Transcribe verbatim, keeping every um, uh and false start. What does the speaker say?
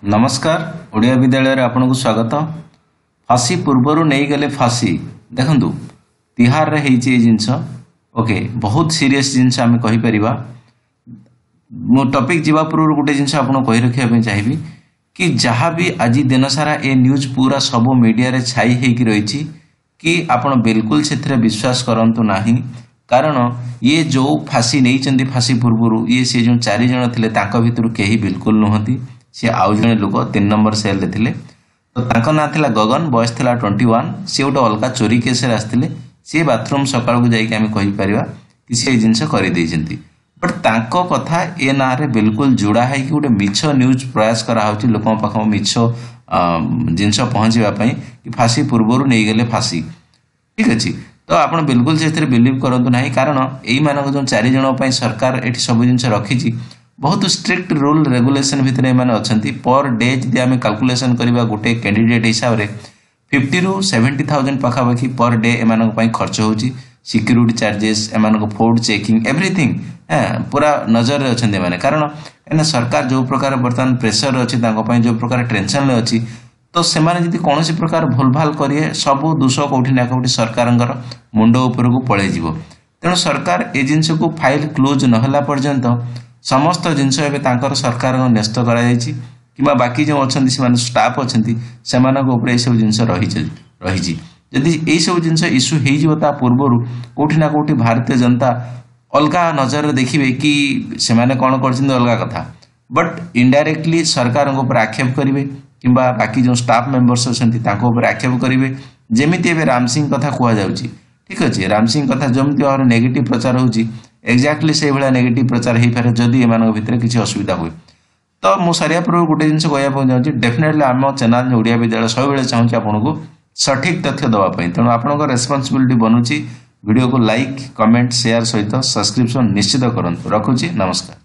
नमस्कार ओडिया विद्यालय आपन को स्वागत। फांसी पूर्वर नहीं गले फांसी देखु तिहार रे हेई जे जिंस ओके बहुत सीरियस जिंस आम कहि परिबा। मो टॉपिक जीवा पूर्व गोटे जिंस आपन कहि रखिया पे चाहिबी कि जहाँ भी आज दिन सारा ए न्यूज पूरा सब मीडिया रे छाई हेकी रहिछि कि आपन बिल्कुल सेथरे विश्वास करंतु नाही। कारण ये जो फांसी नहीं चंदी फांसी पूर्व ये सी जो चारि जण थिले तांका भितरु केही बिल्कुल नुहंती। सी आउ जने लोक तीन नंबर सेल रे थिले तो तांका ना थिला गगन बयस थिला इक्कीस सी गोटे अलगा चोरी केस रे आस्थिले सी बाथरूम सकाळ को जाई के हम कहि परिबा कि से जिंस करि दैछंती। बट तांको कथा ए ना रे बिल्कुल जुड़ा है कि गोटे मिछ न्यूज प्रयास करा होची लोकन पाखो मिछ जिंस पहुंचीबा पई कि फांसी पूर्वरु नै गेले फांसी ठीक अछि। तो आपण बिल्कुल से बिलीव करंतु नाही। कारण एई मानक जो चारि जण पई सरकार एठी सब जिंस रखिछि बहुत स्ट्रिक्ट रूल रेगुलेशन भितर एमाने अछंती। पर डे जदि आमे कैलकुलेशन करबा गोटे कैंडिडेट हिसाब रे पचास रु सत्तर हज़ार पाखापाखि पर डे एमानक पई खर्च होची। सिक्यूरिटी चार्जेस एमानक फूड चेकिंग एवरीथिंग पूरा नजर रे अछंती माने। कारण एने सरकार जो प्रकार वर्तमान प्रेशर अछि तांको पई जो प्रकार टेंशन ले अछि तो सेमाने जदि कोनोसी प्रकार भूलभाल करिए सब दोष कोठी ना कोठी सरकारंगर मुंड ऊपर को पळे जीवो। तेणु सरकार ए जिंस को फाइल क्लोज न होला पर्यंत समस्त जिंस एबे तांकर सरकार न्यस्त करा जायछि किबा बाकी जो अछंती सेमान स्टाफ अछंती सेमानक ऊपर ए सब जिंस रहि रहिछि। यदि ए सब जिंस इशू हेइ जिवो ता पूर्वरु कोठी ना कोठी भारतीय जनता अलगा नजर देखिबे कि सेमाने कोन करछिन अलगा कथा। बट इनडायरेक्टली सरकार ऊपर आक्षेप करिवे किबा बाकी जो स्टाफ मेंबर्स अछंती ताको ऊपर आक्षेप करिवे। जेमिति एबे राम सिंह कथा कुआ जाउछि ठीक अछि। राम सिंह कथा जमति और नेगेटिव प्रचार होउछि एक्जाक्टली से भला नेगेटिव प्रचार हेइ पारे जदि एमानक भितर किछि असुविधा होय। तो मो सारिया पूर्व गोटे जिंस कहया पय जाउछि डेफिनेटली आम चैनल ओडिया विद्यालय सब बेले चाहूछि आपनको सठिक तथ्य दवा पय। तेणु आपनकर रेस्पोंसिबिलिटी बनुछि वीडियो को लाइक कमेंट शेयर सहित सब्सक्रिप्शन निश्चित करंतु। रखुछि नमस्कार।